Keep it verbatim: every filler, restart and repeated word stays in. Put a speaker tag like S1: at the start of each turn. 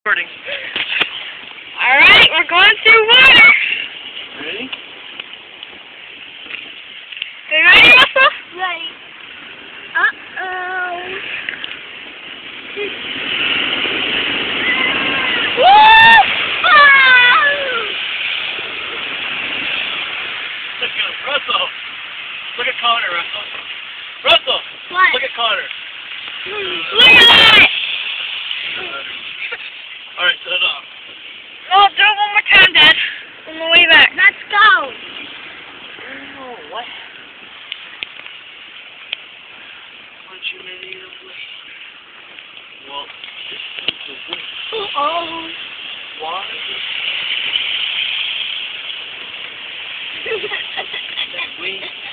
S1: Recording.
S2: Alright, we're going through water.
S1: Ready?
S2: You ready, Russell?
S3: Ready. Uh-oh.
S2: Woo! Ah!
S1: Look at Russell. Look at Connor, Russell. Russell!
S3: What?
S1: Look at Connor.
S2: Look at that!
S1: Alright, set it off.
S2: Oh, do it one more time, Dad. On the way back.
S3: Let's go.
S1: Oh, what? Aren't you ready to play? Well, this is the wind.
S3: Uh-oh.
S1: Why? That wind